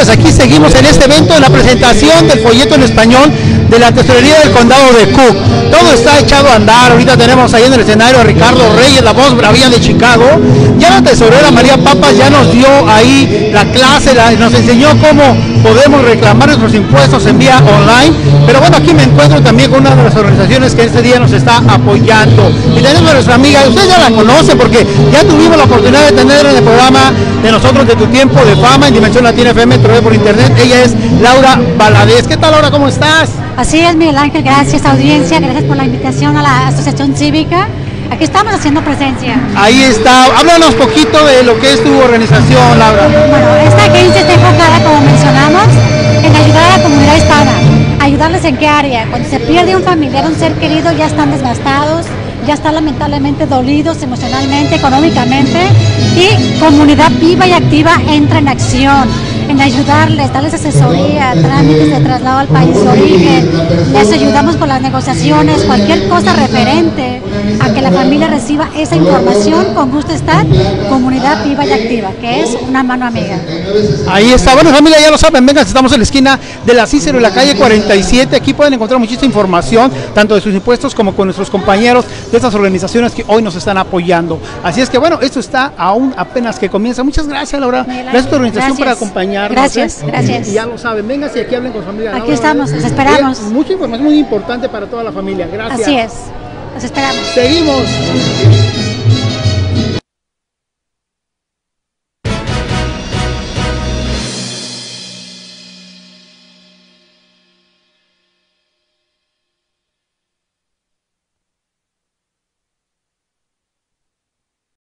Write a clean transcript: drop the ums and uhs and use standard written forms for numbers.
pues aquí seguimos en este evento de la presentación del folleto en español de la Tesorería del Condado de Cook. Todo está echado a andar. Ahorita tenemos ahí en el escenario a Ricardo Reyes, la voz bravía de Chicago. Ya la tesorera María Papas ya nos dio ahí la clase, nos enseñó cómo podemos reclamar nuestros impuestos en vía online. Pero bueno, aquí me encuentro también con una de las organizaciones que este día nos está apoyando. Y tenemos a nuestra amiga, usted ya la conoce porque ya tuvimos la oportunidad de tener en el programa de nosotros de Tu Tiempo de Fama en Dimensión Latina FM, pero por internet. Ella es Laura Valadez. ¿Qué tal, Laura? ¿Cómo estás? Así es, Miguel Ángel, gracias audiencia, gracias por la invitación a la Asociación Cívica. Aquí estamos haciendo presencia. Ahí está, háblanos poquito de lo que es tu organización, Laura. Bueno, esta agencia está enfocada, como mencionamos, en ayudar a la comunidad hispana. ¿Ayudarles en qué área? Cuando se pierde un familiar, un ser querido, ya están desgastados, ya están lamentablemente dolidos emocionalmente, económicamente, y Comunidad Viva y Activa entra en acción en ayudarles, darles asesoría, trámites de traslado al país de origen, les ayudamos con las negociaciones, cualquier cosa referente a que la familia reciba esa información. Con gusto está Comunidad Viva y Activa, que es una mano amiga. Ahí está. Bueno, familia, ya lo saben, vengan, estamos en la esquina de la Cícero y la calle 47, aquí pueden encontrar muchísima información, tanto de sus impuestos como con nuestros compañeros de estas organizaciones que hoy nos están apoyando. Así es que bueno, esto está aún apenas que comienza. Muchas gracias, Laura, gracias por tu organización, por acompañarnos. Gracias, gracias. Y ya lo saben, vénganse y aquí hablen con su familia. Aquí estamos, los esperamos. Mucha información muy importante para toda la familia. Gracias. Así es, los esperamos. Seguimos.